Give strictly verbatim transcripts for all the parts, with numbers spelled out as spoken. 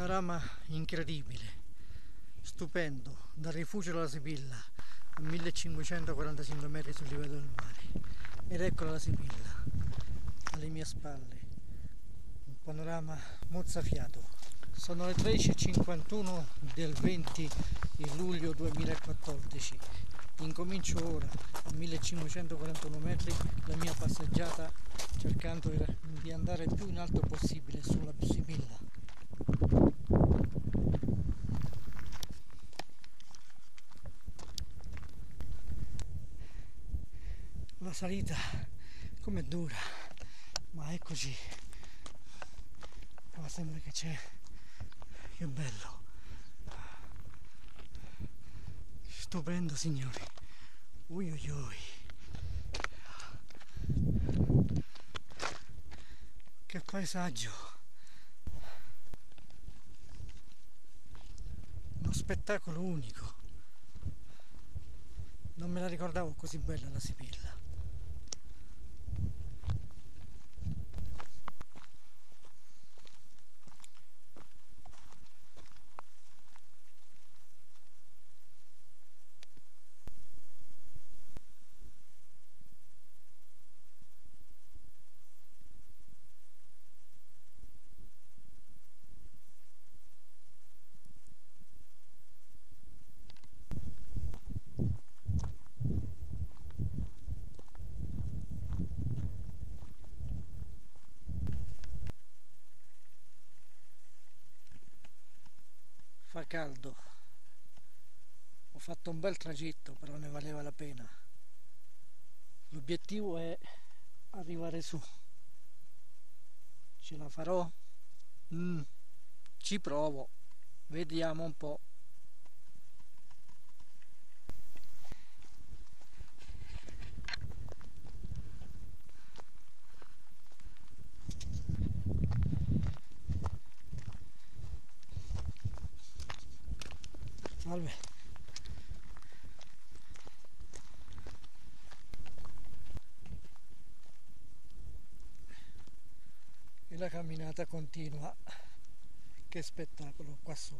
panorama incredibile, stupendo, dal rifugio della Sibilla a millecinquecentoquarantacinque metri sul livello del mare. Ed eccola la Sibilla alle mie spalle, un panorama mozzafiato. Sono le tredici e cinquantuno del venti di luglio duemilaquattordici. Incomincio ora a millecinquecentoquarantuno metri la mia passeggiata, cercando di andare il più in alto possibile sulla Sibilla. La salita com'è dura, ma eccoci, ma sembra che c'è, che bello, stupendo signori, ui ui ui, che paesaggio, uno spettacolo unico, non me la ricordavo così bella la Sibilla. Fa caldo, ho fatto un bel tragitto, però ne valeva la pena. L'obiettivo è arrivare su. Ce la farò? Mm, ci provo, vediamo un po'. Salve. E la camminata continua. Che spettacolo qua su.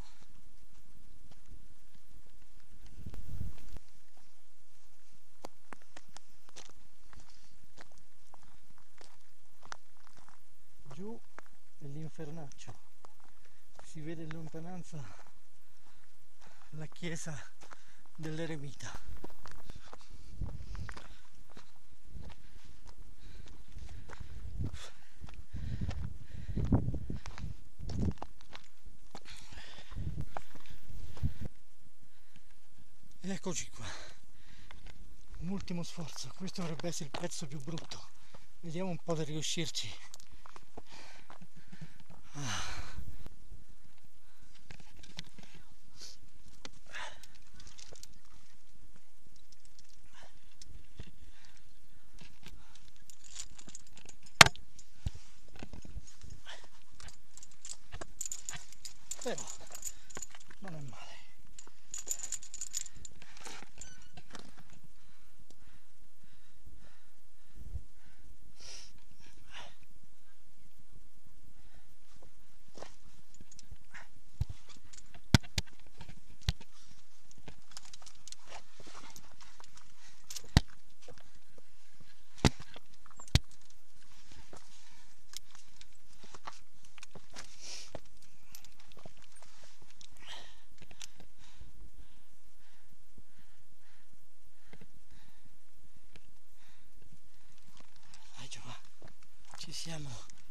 Giù è l'infernaccio. Si vede in lontananza la chiesa dell'Eremita. Eccoci qua, un ultimo sforzo, questo dovrebbe essere il pezzo più brutto, vediamo un po' di riuscirci. Ah. Però non è male. Ci siamo.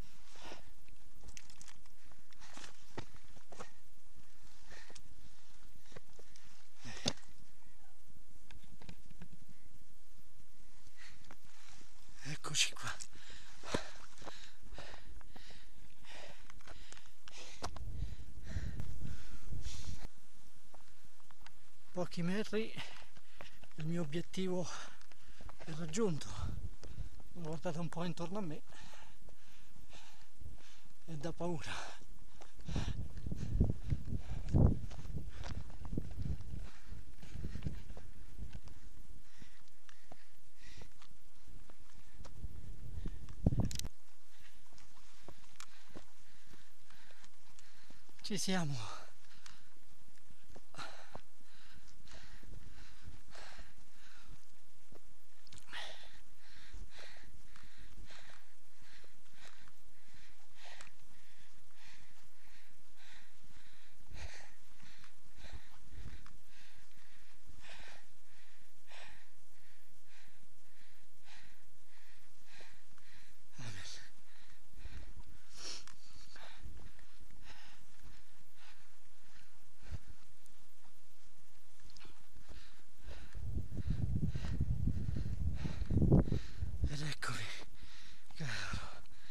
Eccoci qua. Pochi metri, il mio obiettivo è raggiunto. Ho guardato un po' intorno a me. È da paura. Ci siamo. Ed eccomi, cavolo.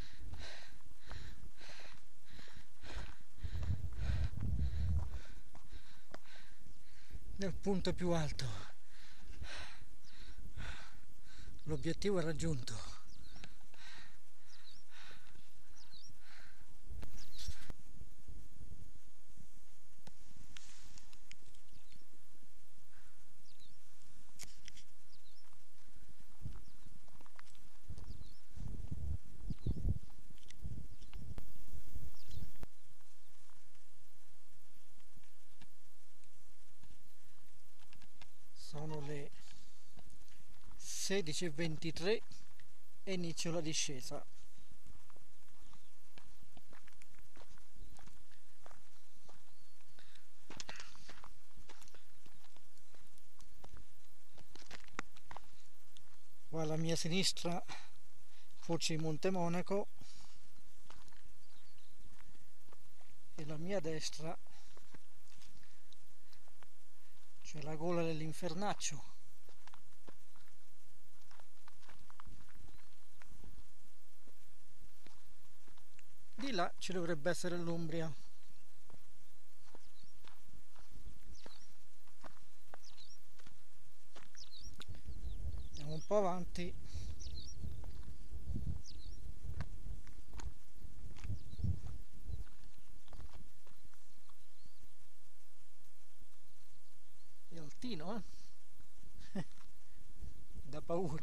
Nel punto più alto. L'obiettivo è raggiunto. Sono le sedici e ventitré e inizio la discesa. Qua alla mia sinistra Foce di Monte Monaco e la mia destra c'è la gola dell'Infernaccio. Di là ci dovrebbe essere l'Umbria. Andiamo un po' avanti. È altino, eh? Da paura.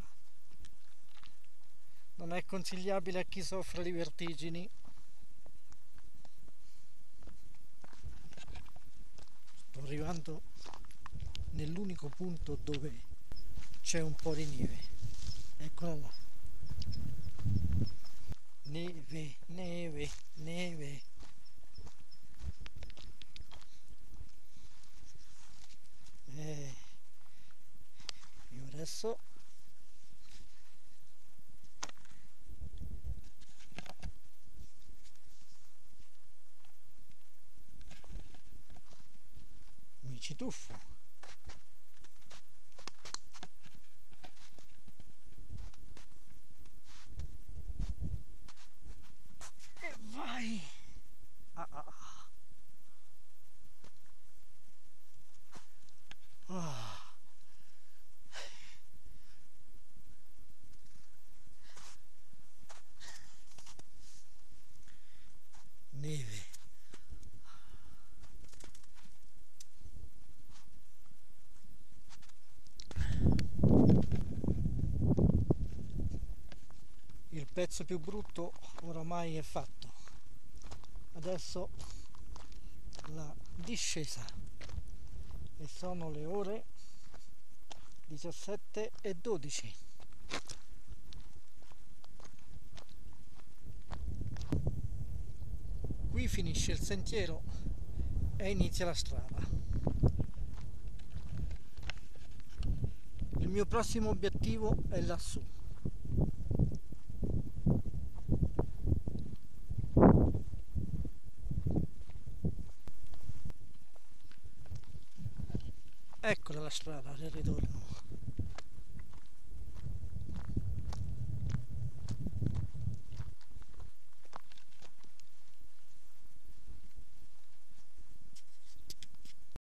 Non è consigliabile a chi soffre di vertigini. Sto arrivando nell'unico punto dove c'è un po' di neve. Eccolo là. Neve, neve, neve. Eh, io adesso mi ci tuffo. E vai! Ah, ah, ah. Ah. Neve. Il pezzo più brutto oramai è fatto. Adesso la discesa e sono le ore diciassette e dodici. Qui finisce il sentiero e inizia la strada. Il mio prossimo obiettivo è lassù. Eccola la strada del ritorno.